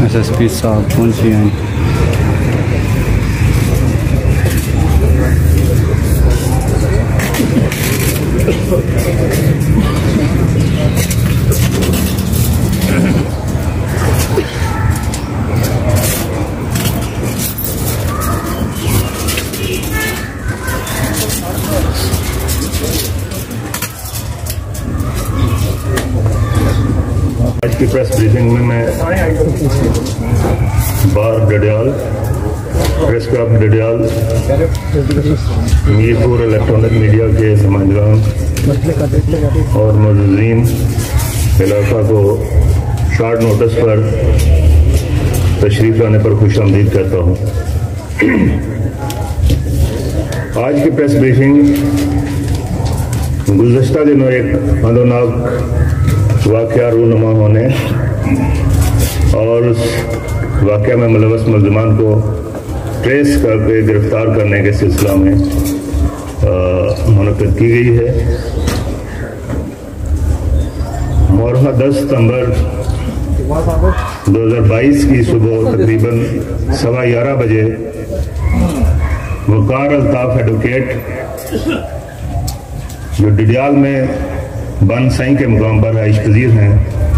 SSP साहब पहुंचे हैं। आज की प्रेस ब्रीफिंग में मैं बार Dadyal, press club Dadyal, Mirpur electronic media के नुमाइंदगान और मौजूदीन इलाका को शॉर्ट नोटिस पर तशरीफ लाने पर खुश आमदीद करता हूँ। आज की प्रेस ब्रीफिंग गुज़श्ता दिनों एक अदोनाक वाक़या रूनुमा होने और उस वाक़या में मुलव्वस मुल्ज़िमान को ट्रेस करके गिरफ्तार करने के सिलसिला में मुनक़्क़िद की गई है। मोरहा 10 सितंबर 2022 की सुबह तकरीबन 11:15 बजे वकार अल्ताफ एडवोकेट जो डडियाल में बन साई के मुकाम पर आइश पजीर हैं,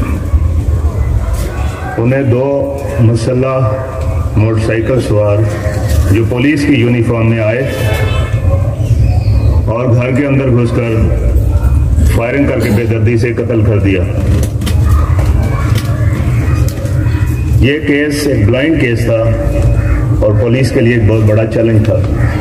उन्हें 2 मुसल्लह मोटरसाइकिल सवार जो पुलिस की यूनिफॉर्म में आए और घर के अंदर घुसकर फायरिंग करके बेदर्दी से कत्ल कर दिया। ये केस एक ब्लाइंड केस था और पुलिस के लिए एक बहुत बड़ा चैलेंज था।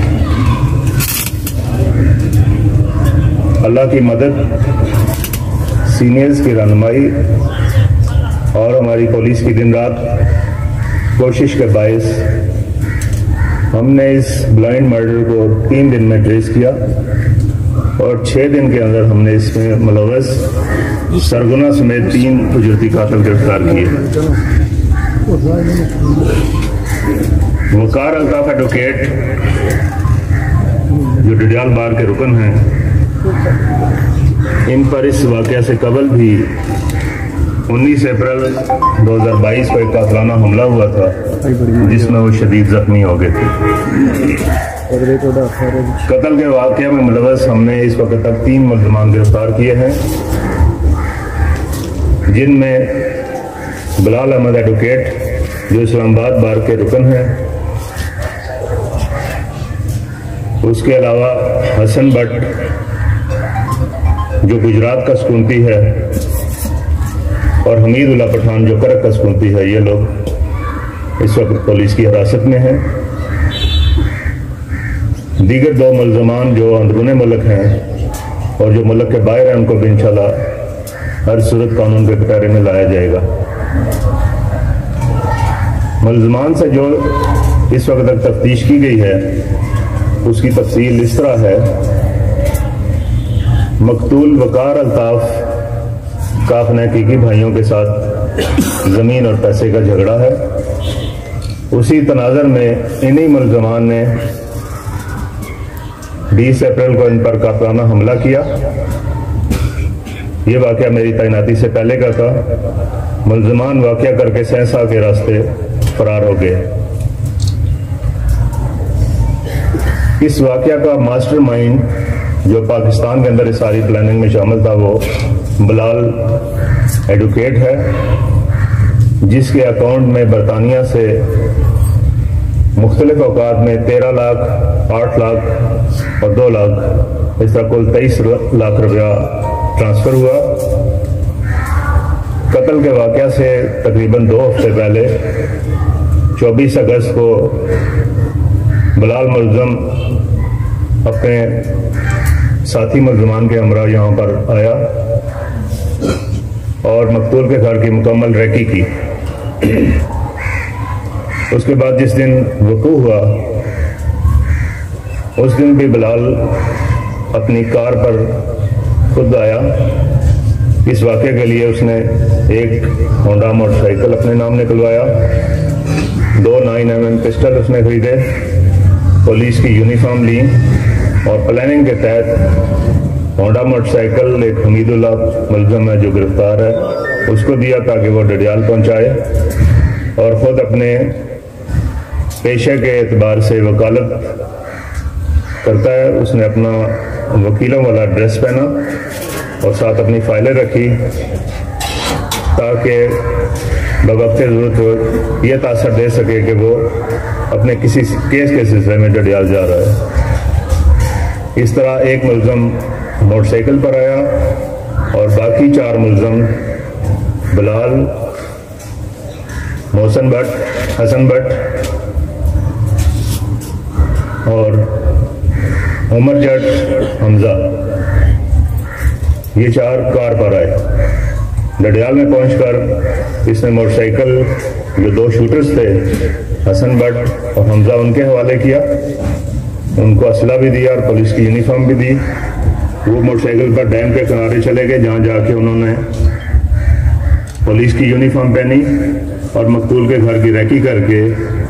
अल्लाह की मदद, सीनियर्स की रहनुमाई और हमारी पुलिस की दिन रात कोशिश के बायस हमने इस ब्लाइंड मर्डर को 3 दिन में ट्रेस किया और 6 दिन के अंदर हमने इसमें मुलव्वस सरगुना समेत 3 उजरती कातिल गिरफ्तार किए। वकार अल्ताफ एडवोकेट जो डडियाल बार के रुकन हैं, इन पर इस वाक़या से कबल भी 19 अप्रैल 2022 को एक कातिलाना हमला हुआ था जिसमें वो शदीद जख्मी हो गए थे। कत्ल के वाक़या में मुलव्वस हमने इस वक्त तक 3 मुल्ज़िमान गिरफ्तार किए हैं, जिनमें बिलाल अहमद एडवोकेट जो इस्लामाबाद बार के रुकन हैं, उसके अलावा हसन भट्ट जो गुजरात का सुकूनती है और हमीदुल्लाह पठान जो करक का सुकूनती है, ये लोग इस वक्त पुलिस की हिरासत में हैं। दीगर 2 मुल्ज़िमान जो अंदरूनी मुल्क हैं और जो मुल्क के बाहर हैं, उनको भी इंशाल्लाह हर सूरत कानून के कटहरे में लाया जाएगा। मुल्ज़िमान से जो इस वक्त तक तफ्तीश की गई है, उसकी तफसील इस तरह है। मकतूल वकार अल्ताफ का अपने हकीकी भाइयों के साथ ज़मीन और पैसे का झगड़ा है। उसी तनाज़र में इन्हीं मुल्ज़िमान ने 20 अप्रैल को इन पर कातिलाना हमला किया। ये वाक़या मेरी तैनाती से पहले का था। मुल्ज़िमान वाक़या करके सहसा के रास्ते फरार हो गए। इस वाक़या का मास्टरमाइंड जो पाकिस्तान के अंदर इस सारी प्लानिंग में शामिल था, वो बिलाल एडवोकेट है, जिसके अकाउंट में बरतानिया से मुख्तलिफ औकात में 13 लाख, 8 लाख और 2 लाख, इस तरह कुल 23 लाख रुपया ट्रांसफ़र हुआ। कत्ल के वाक़या से तकरीबन 2 हफ्ते पहले 24 अगस्त को बिलाल मुल्ज़म अपने साथी मुल्ज़िमान के हमरा यहाँ पर आया और मकतूल के घर की मुकम्मल रेकी की। उसके बाद जिस दिन वक़ू हुआ, उस दिन भी बिलाल अपनी कार पर खुद आया। इस वाक़े के लिए उसने एक होंडा मोटरसाइकिल अपने नाम निकलवाया, 2 9mm पिस्टल उसने खरीदे, पुलिस की यूनिफॉर्म ली और प्लानिंग के तहत होंडा मोटरसाइकिल एक हमीदुल्लाह मुल्ज़म है जो गिरफ्तार है, उसको दिया ताकि वो डडियाल पहुंचाए। और ख़ुद अपने पेशे के एतबार से वकालत करता है। उसने अपना वकीलों वाला ड्रेस पहना और साथ अपनी फाइलें रखी ताकि बवक्त ज़रूरत हो यह तासर दे सके कि वो अपने किसी केस के सिलसिले में डडियाल जा रहा है। इस तरह एक मुलज़म मोटरसाइकिल पर आया और बाकी 4 मुलज़म बिलाल, मोहसन भट्ट, हसन भट्ट और उमर जट हमजा, ये 4 कार पर आए। डडियाल में पहुंचकर इसने मोटरसाइकिल जो 2 शूटर्स थे, हसन भट्ट और हमजा, उनके हवाले किया। उनको असला भी दिया और पुलिस की यूनिफॉर्म भी दी। वो मोटरसाइकिल पर डैम के किनारे चले गए, जहां जाके उन्होंने पुलिस की यूनिफॉर्म पहनी और मकतूल के घर की रैकी करके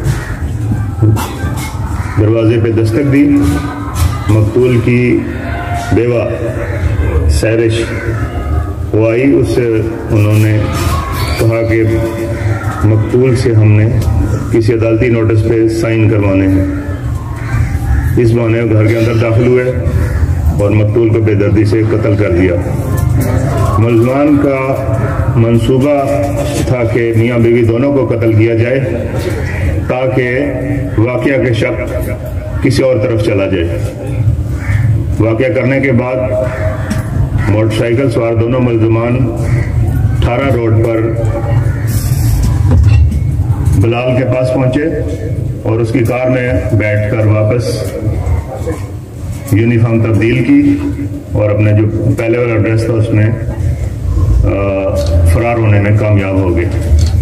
दरवाजे पे दस्तक दी। मकतूल की बेवा सैरिश वो आई, उससे उन्होंने कहा कि मकतूल से हमने किसी अदालती नोटिस पे साइन करवाने हैं। इस बहाने घर के अंदर दाखिल हुए और मकतूल को बेदर्दी से कत्ल कर दिया। मुलज़मान का मंसूबा था कि मियाँ बीवी दोनों को कत्ल किया जाए ताकि वाक़या के शक किसी और तरफ चला जाए। वाक़या करने के बाद मोटरसाइकिल सवार दोनों मुलज़मान 18 रोड पर बिलाल के पास पहुंचे और उसकी कार में बैठकर वापस यूनिफॉर्म तब्दील की और अपने जो पहले वाला ड्रेस था उसमें फरार होने में कामयाब हो गए।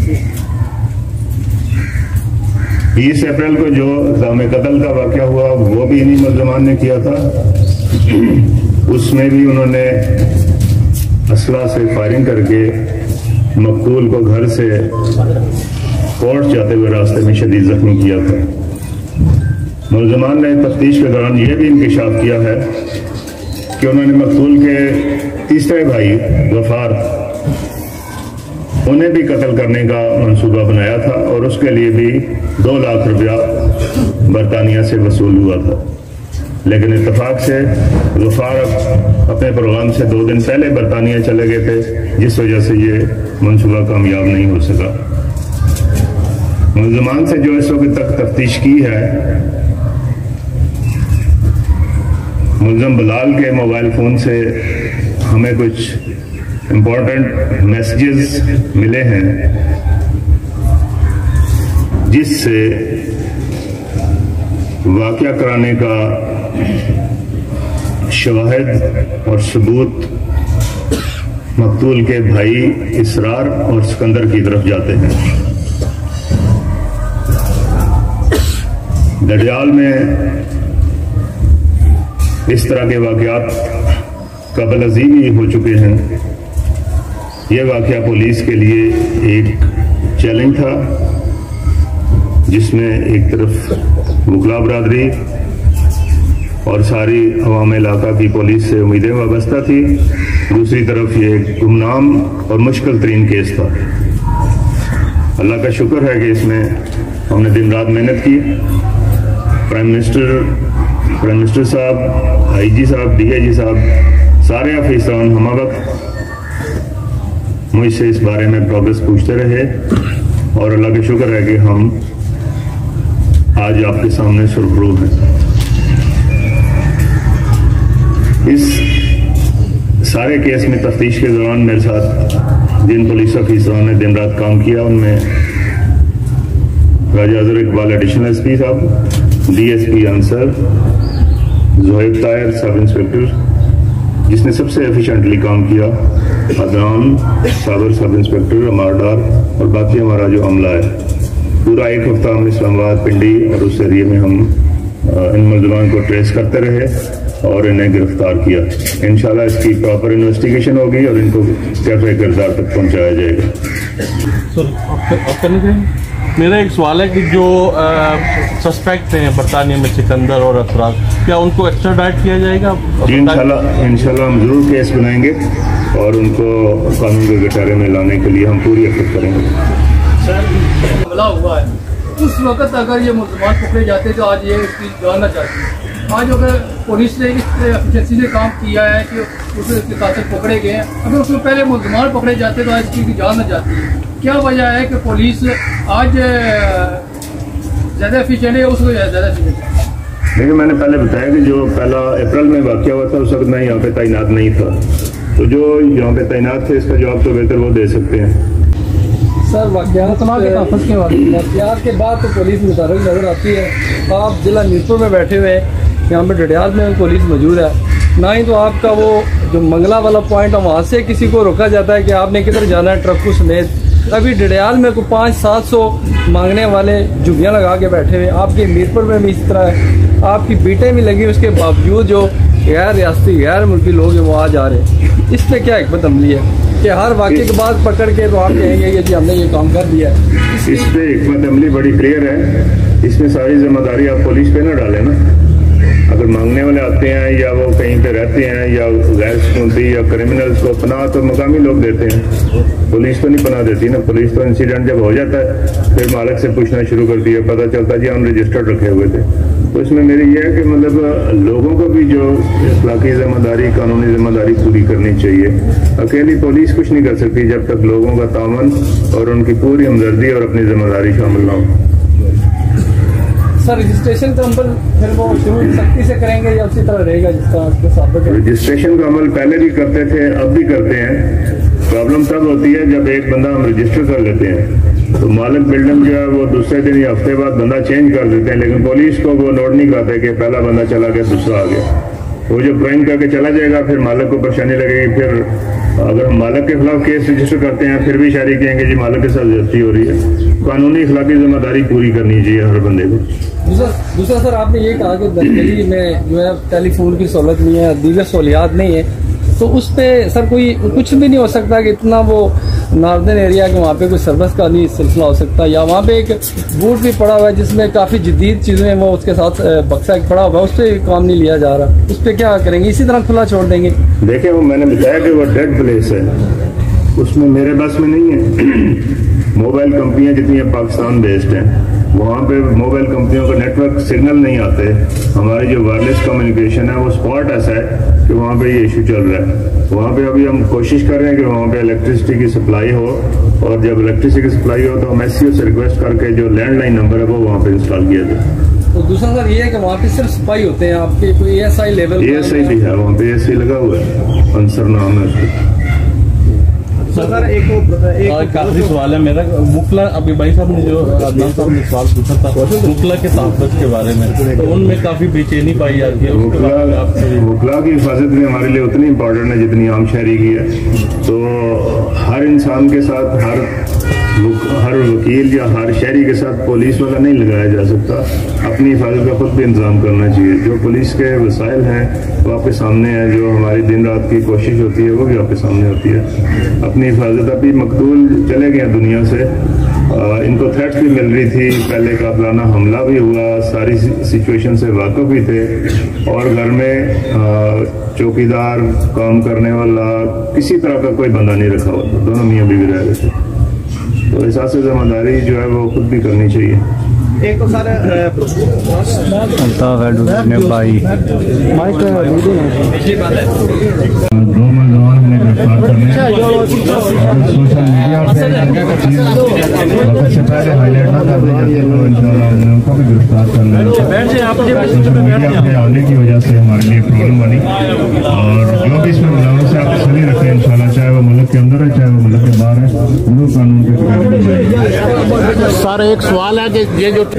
20 अप्रैल को जो इक़दाम कत्ल का वाक़या हुआ वो भी इन्हीं मुलज़मान ने किया था। उसमें भी उन्होंने असला से फायरिंग करके मकतूल को घर से कोर्ट जाते हुए रास्ते में शदीद जख्मी किया था। मुलज़मान ने तफ्तीश के दौरान यह भी इंकशाफ किया है कि उन्होंने मकतूल के तीसरे भाई गफ़ार, उन्हें भी कत्ल करने का मंसूबा बनाया था और उसके लिए भी 2 लाख रुपया बरतानिया से वसूल हुआ था। लेकिन इत्तफाक से गफ़ार अपने प्रोग्राम से 2 दिन पहले बरतानिया चले गए थे, जिस वजह से ये मंसूबा कामयाब नहीं हो सका। मुलज़मान से जो इस वक्त तक तफ्तीश की है, मुलज़म बिलाल के मोबाइल फ़ोन से हमें कुछ इम्पोर्टेंट मैसेजेस मिले हैं जिससे वाक़या कराने का शवाहिद और सबूत मकतूल के भाई इसरार और सिकंदर की तरफ जाते हैं। डडियाल में इस तरह के वाक़यात कबल अज़ीम ही हो चुके हैं। यह वाक़या पुलिस के लिए एक चैलेंज था, जिसमें एक तरफ वकला बरादरी और सारी अवाम इलाका की पुलिस से उम्मीदें वाबस्ता थी, दूसरी तरफ ये एक गुमनाम और मुश्किल तरीन केस था। अल्लाह का शुक्र है कि इसमें हमने दिन रात मेहनत की। प्राइम मिनिस्टर साहब, IG साहब, DIG साहब, सारे अफसरान हम वक्त मुझसे इस बारे में प्रोग्रेस पूछते रहे और अल्लाह का शुक्र है कि हम आज आपके सामने सुरखरू हैं। इस सारे केस में तफ्तीश के दौरान मेरे साथ जिन पुलिस अफसरान ने दिन रात काम किया, उनमें राजा अजहर इकबाल एडिशनल SP साहब, DSP Ansar, Zohaib Tahir sub inspector जिसने सबसे एफिशिएंटली काम किया, अदनान साबर सब इंस्पेक्टर, अमारडार और बाकी हमारा जो अमला है। पूरा एक हफ्ता हम इस्लामाबाद, पिंडी और उस एरिए में हम इन मुलज़मान को ट्रेस करते रहे और इन्हें गिरफ्तार किया। इंशाल्लाह इसकी प्रॉपर इन्वेस्टिगेशन होगी और इनको कैफे किरदार तक पहुंचाया जाएगा। मेरा एक सवाल है कि जो सस्पेक्ट हैं बरतानिया में सिकंदर और असरार, क्या उनको एक्स्ट्राडाइट किया जाएगा? जी इंशाल्लाह हम जरूर केस बनाएंगे और उनको कानून के गटारे में लाने के लिए हम पूरी एफर्ट करेंगे। हमला हुआ है, उस वक्त अगर ये मुसलमान पकड़े जाते तो आज ये इसकी जान न चाहती। आज अगर पुलिस ने इस एफिशिएंसी से काम किया है कि उसके कातिल पकड़े गए हैं, अगर उसमें पहले मुसलमान पकड़े जाते तो आज इसकी जान न जाती। क्या वजह है कि पुलिस आज ज़्यादा एफिशिएंट है, उसको ज़्यादा एफिशिएंट है? देखिए, मैंने पहले बताया कि जो पहला अप्रैल में वाक़या हुआ था उस वक्त मैं यहाँ पे तैनात नहीं था, तो जो यहाँ पे तैनात थे इसका जवाब तो बेहतर वो दे सकते हैं। सर वाक़यात के बाद तो पुलिस मुतहर्रिक नज़र आती है। आप जिला मीरपुर में बैठे हुए हैं, यहाँ पे डडियाल में पुलिस मौजूद है, ना ही तो आपका वो जो मंगला वाला पॉइंट है वहाँ से किसी को रोका जाता है कि आपने किधर जाना है ट्रक को समेत। अभी डडियाल में को 500-700 मांगने वाले जुबियाँ लगा के बैठे हुए। आपके मीरपुर में भी इस तरह है, आपकी बीटें भी लगी, उसके बावजूद जो गैर रियासती गैर मुल्की लोग हैं वो आ जा रहे हैं। इस पर क्या हिकमत अमली है कि हर वाक़े के बाद पकड़ के तो आप कहेंगे कि जी हमने ये काम कर दिया है? इस पे हिकमत अमली बड़ी क्लियर है, इसमें सारी जिम्मेदारी आप पुलिस पे ना डालें ना। अगर मांगने वाले आते हैं या वो कहीं पे रहते हैं या गैर सुकूनती या क्रिमिनल्स को पनाह तो मकामी लोग देते हैं, पुलिस तो नहीं पनाह देती ना। पुलिस तो इंसिडेंट जब हो जाता है फिर मालिक से पूछना शुरू करती है, पता चलता है जी हम रजिस्टर्ड रखे हुए थे। तो इसमें मेरी ये है कि मतलब लोगों को भी जो इखलाकी जिम्मेदारी कानूनी जिम्मेदारी पूरी करनी चाहिए। अकेली पुलिस कुछ नहीं कर सकती जब तक लोगों का तामन और उनकी पूरी हमदर्दी और अपनी जिम्मेदारी शामिल ना हो। सर रजिस्ट्रेशन का अमल फिर वो शुरू सख्ती से करेंगे या उसी तरह रहेगा जिस तरह? रजिस्ट्रेशन का अमल पहले भी करते थे, अब भी करते हैं। प्रॉब्लम तब होती है जब एक बंदा हम रजिस्टर कर लेते हैं तो मालिक बिल्डिंग जो है वो दूसरे दिन या हफ्ते बाद बंदा चेंज कर देते हैं, लेकिन पुलिस को वो नोट नहीं करते कि पहला बंदा चला गया दूसरा आ गया। वो जो क्राइम करके चला जाएगा फिर मालिक को परेशानी लगेगी। फिर अगर हम मालिक के खिलाफ केस रजिस्टर करते हैं फिर भी शायरी कहेंगे जी मालिक के साथ ज्यादती हो रही है। कानूनी इखलाकी जिम्मेदारी पूरी करनी चाहिए हर बंदे को। दूसरा सर आपने ये कहा कि दिल्ली में जो है टेलीफोन की सहूलत नहीं है, दीगर सहूलियात नहीं है, तो उस पर सर कोई कुछ भी नहीं हो सकता कि इतना वो नॉर्दर्न एरिया के वहाँ पे कोई सर्विस का नहीं सिलसिला हो सकता, या वहाँ पे एक बूट भी पड़ा हुआ है जिसमें काफ़ी जदीद चीज़ें वो उसके साथ बक्सा पड़ा हुआ है, उस पर काम नहीं लिया जा रहा, उस पर क्या करेंगे? इसी तरह खुला छोड़ देंगे? देखिए, वो मैंने बताया कि वो डेड प्लेस है, उसमें मेरे बस में नहीं है। मोबाइल कंपनियां जितनी पाकिस्तान बेस्ड हैं वहाँ पे मोबाइल कंपनियों का नेटवर्क सिग्नल नहीं आते। हमारी जो वायरलेस कम्युनिकेशन है वो स्पॉट ऐसा है कि वहाँ पे ये इशू चल रहा है। वहाँ पे अभी हम कोशिश कर रहे हैं कि वहाँ पे इलेक्ट्रिसिटी की सप्लाई हो, और जब इलेक्ट्रिसिटी की सप्लाई हो तो हम SCO से रिक्वेस्ट करके जो लैंडलाइन नंबर है वो वहाँ पे इंस्टॉल किया जाए। तो दूसरा सर ये है कि वहाँ पे सिर्फ सिपाही होते हैं, आपके कोई ASI लेवल? ASI भी है वहाँ पे, ASI लगा हुआ है, अंसर नाम है उसका। सर एक आखिरी सवाल है मेरा। मुखला, अभी भाई साहब ने जो अदनान साहब ने सवाल पूछा था मुखला के तहफ़्फ़ुज़ के बारे में, तो उनमें काफी बेचैनी पाई जाती है। मुखला की हिफाजत भी हमारे लिए उतनी इम्पोर्टेंट है जितनी आम शहरी की है। तो हर इंसान के साथ हर वकील या हर शहरी के साथ पुलिस वाला नहीं लगाया जा सकता। अपनी हिफाजत का खुद भी इंतजाम करना चाहिए। जो पुलिस के वसाइल हैं वो आपके सामने है, जो हमारी दिन रात की कोशिश होती है वो भी आपके सामने होती है। अपनी हिफाजत, अभी मकतूल चले गए दुनिया से, इनको थ्रेट्स भी मिल रही थी, पहले कातलाना हमला भी हुआ, सारी सिचुएशन से वाकिफ भी थे, और घर में चौकीदार, काम करने वाला, किसी तरह का कोई बंदा नहीं रखा हुआ था, दोनों मियाँ बीवी रह रहे थे। तो एहसास जिम्मेदारी जो है वो खुद भी करनी चाहिए। एक तो सर भाई सोशल मीडिया से पहले हाईलाइट ना कर दें उनको भी गिरफ्तार करना है। सोशल मीडिया पे आने की वजह से हमारे लिए प्रॉब्लम बनी, और जो भी इसमें मुलाजमत से आप तसल्ली रखें इंशाल्लाह, चाहे वो मुल्क के अंदर है चाहे वो मुल्क के बाहर है, उनको कानून के। सर एक सवाल है कि ये जो